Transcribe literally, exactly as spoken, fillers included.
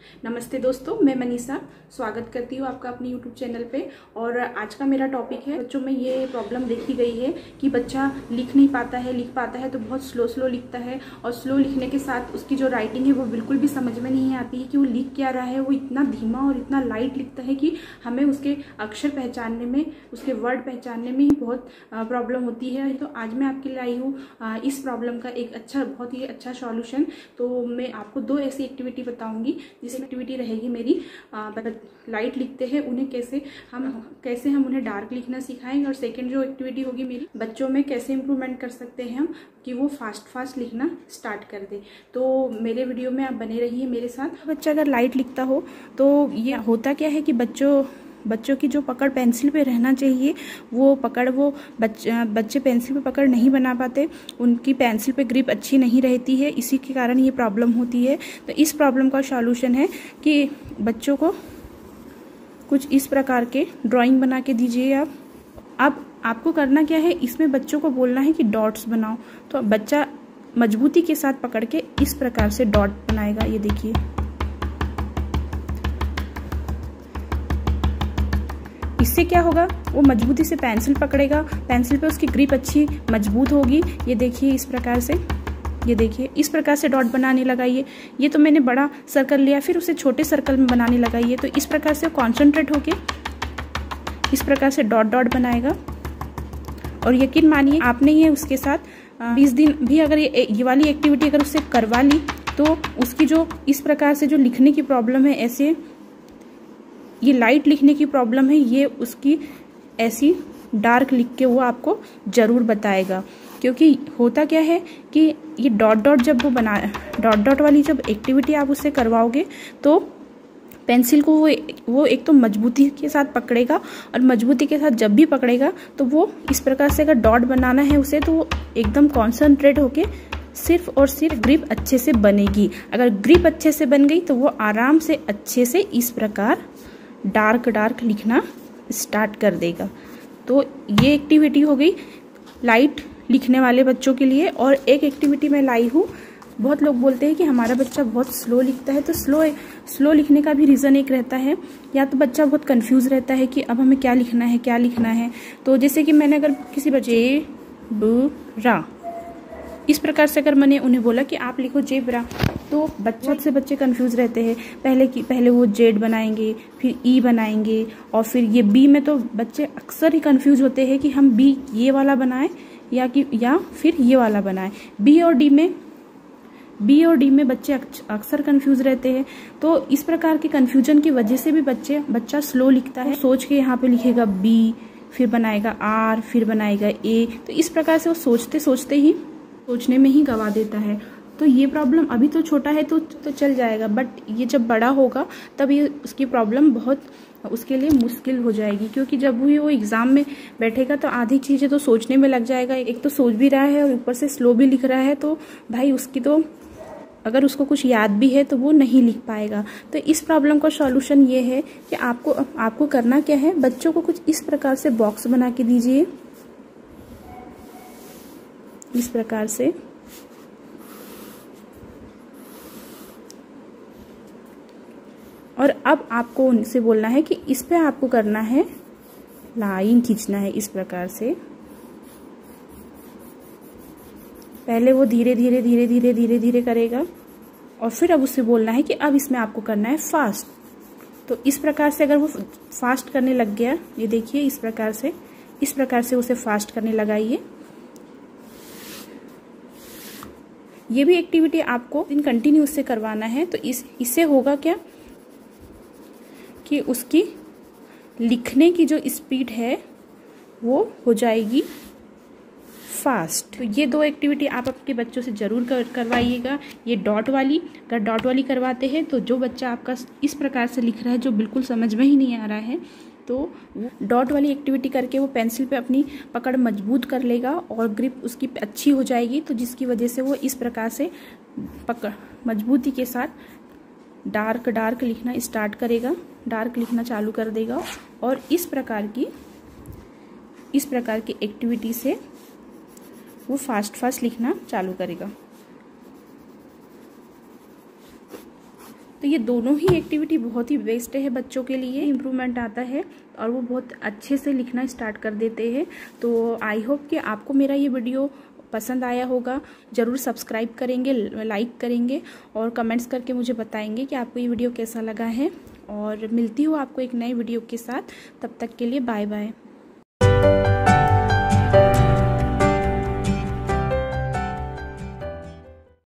नमस्ते दोस्तों, मैं मनीषा स्वागत करती हूँ आपका अपने यूट्यूब चैनल पे। और आज का मेरा टॉपिक है, बच्चों में ये प्रॉब्लम देखी गई है कि बच्चा लिख नहीं पाता है, लिख पाता है तो बहुत स्लो स्लो लिखता है और स्लो लिखने के साथ उसकी जो राइटिंग है वो बिल्कुल भी समझ में नहीं आती है कि वो लिख क्या रहा है। वो इतना धीमा और इतना लाइट लिखता है कि हमें उसके अक्षर पहचानने में, उसके वर्ड पहचानने में ही बहुत प्रॉब्लम होती है। तो आज मैं आपके लिए आई हूँ इस प्रॉब्लम का एक अच्छा, बहुत ही अच्छा सॉल्यूशन। तो मैं आपको दो ऐसी एक्टिविटी बताऊँगी जिसमें एक्टिविटी रहेगी मेरी लाइट लिखते हैं उन्हें कैसे हम कैसे हम उन्हें डार्क लिखना सिखाएंगे, और सेकंड जो एक्टिविटी होगी मेरी, बच्चों में कैसे इंप्रूवमेंट कर सकते हैं हम कि वो फास्ट फास्ट लिखना स्टार्ट कर दे। तो मेरे वीडियो में आप बने रहिए मेरे साथ। बच्चा अगर लाइट लिखता हो तो ये होता क्या है कि बच्चों बच्चों की जो पकड़ पेंसिल पे रहना चाहिए वो पकड़ वो बच्चे बच्चे पेंसिल पे पकड़ नहीं बना पाते, उनकी पेंसिल पे ग्रिप अच्छी नहीं रहती है, इसी के कारण ये प्रॉब्लम होती है। तो इस प्रॉब्लम का सॉल्यूशन है कि बच्चों को कुछ इस प्रकार के ड्राइंग बना के दीजिए आप। अब आपको करना क्या है, इसमें बच्चों को बोलना है कि डॉट्स बनाओ। तो बच्चा मजबूती के साथ पकड़ के इस प्रकार से डॉट बनाएगा। ये देखिए, इससे क्या होगा, वो मजबूती से पेंसिल पकड़ेगा, पेंसिल पे उसकी ग्रिप अच्छी मजबूत होगी। ये देखिए इस प्रकार से, ये देखिए इस प्रकार से डॉट बनाने लगाइए। ये तो मैंने बड़ा सर्कल लिया, फिर उसे छोटे सर्कल में बनाने लगाइए। तो इस प्रकार से कॉन्सेंट्रेट होके इस प्रकार से डॉट डॉट बनाएगा। और यकीन मानिए आपने ये उसके साथ बीस दिन भी अगर ये ये वाली एक्टिविटी अगर उससे करवा ली तो उसकी जो इस प्रकार से जो लिखने की प्रॉब्लम है, ऐसे ये लाइट लिखने की प्रॉब्लम है, ये उसकी ऐसी डार्क लिख के वो आपको जरूर बताएगा। क्योंकि होता क्या है कि ये डॉट डॉट जब वो बना डॉट डॉट वाली जब एक्टिविटी आप उससे करवाओगे तो पेंसिल को वो वो एक तो मजबूती के साथ पकड़ेगा, और मजबूती के साथ जब भी पकड़ेगा तो वो इस प्रकार से अगर डॉट बनाना है उसे तो वो एकदम कॉन्सेंट्रेट होके सिर्फ और सिर्फ ग्रिप अच्छे से बनेगी। अगर ग्रिप अच्छे से बन गई तो वो आराम से अच्छे से इस प्रकार डार्क डार्क लिखना स्टार्ट कर देगा। तो ये एक्टिविटी हो गई लाइट लिखने वाले बच्चों के लिए। और एक एक्टिविटी मैं लाई हूँ, बहुत लोग बोलते हैं कि हमारा बच्चा बहुत स्लो लिखता है। तो स्लो स्लो लिखने का भी रीज़न एक रहता है, या तो बच्चा बहुत कंफ्यूज रहता है कि अब हमें क्या लिखना है क्या लिखना है। तो जैसे कि मैंने अगर किसी बच्चे ब रा इस प्रकार से अगर मैंने उन्हें बोला कि आप लिखो जेब्रा, तो बच्चों से बच्चे कंफ्यूज रहते हैं। पहले की पहले वो जेड बनाएंगे, फिर ई बनाएंगे, और फिर ये बी में तो बच्चे अक्सर ही कंफ्यूज होते हैं कि हम बी ये वाला बनाएं या कि या फिर ये वाला बनाएं। बी और डी में बी और डी में बच्चे अक्सर कंफ्यूज रहते हैं। तो इस प्रकार के कंफ्यूजन की वजह से भी बच्चे बच्चा स्लो लिखता है। सोच के यहाँ पे लिखेगा बी, फिर बनाएगा आर, फिर बनाएगा ए। तो इस प्रकार से वो सोचते सोचते ही सोचने में ही गवा देता है। तो ये प्रॉब्लम अभी तो छोटा है तो तो चल जाएगा, बट ये जब बड़ा होगा तब ये उसकी प्रॉब्लम बहुत उसके लिए मुश्किल हो जाएगी। क्योंकि जब भी वो एग्जाम में बैठेगा तो आधी चीज़ें तो सोचने में लग जाएगा। एक तो सोच भी रहा है और ऊपर से स्लो भी लिख रहा है, तो भाई उसकी तो अगर उसको कुछ याद भी है तो वो नहीं लिख पाएगा। तो इस प्रॉब्लम का सॉल्यूशन ये है कि आपको आपको करना क्या है, बच्चों को कुछ इस प्रकार से बॉक्स बना के दीजिए, इस प्रकार से। और अब आपको उनसे बोलना है कि इस पे आपको करना है लाइन खींचना है इस प्रकार से। पहले वो धीरे धीरे धीरे धीरे धीरे धीरे करेगा, और फिर अब उससे बोलना है कि अब इसमें आपको करना है फास्ट। तो इस प्रकार से अगर वो फास्ट करने लग गया, ये देखिए इस प्रकार से इस प्रकार से उसे फास्ट करने लगाइए। ये भी एक्टिविटी आपको इन कंटिन्यू से करवाना है। तो इस इससे होगा क्या कि उसकी लिखने की जो स्पीड है वो हो जाएगी फास्ट। तो ये दो एक्टिविटी आप आपके बच्चों से जरूर कर, करवाइएगा। ये डॉट वाली, अगर डॉट वाली करवाते हैं तो जो बच्चा आपका इस प्रकार से लिख रहा है जो बिल्कुल समझ में ही नहीं आ रहा है, तो वो डॉट वाली एक्टिविटी करके वो पेंसिल पे अपनी पकड़ मजबूत कर लेगा और ग्रिप उसकी अच्छी हो जाएगी। तो जिसकी वजह से वो इस प्रकार से पकड़ मजबूती के साथ डार्क डार्क लिखना स्टार्ट करेगा, डार्क लिखना चालू कर देगा। और इस प्रकार की इस प्रकार की एक्टिविटी से वो फास्ट फास्ट लिखना चालू करेगा। तो ये दोनों ही एक्टिविटी बहुत ही बेस्ट है बच्चों के लिए, इम्प्रूवमेंट आता है और वो बहुत अच्छे से लिखना स्टार्ट कर देते हैं। तो आई होप कि आपको मेरा ये वीडियो पसंद आया होगा। ज़रूर सब्सक्राइब करेंगे, लाइक करेंगे और कमेंट्स करके मुझे बताएंगे कि आपको ये वीडियो कैसा लगा है। और मिलती हूँ आपको एक नए वीडियो के साथ, तब तक के लिए बाय बाय।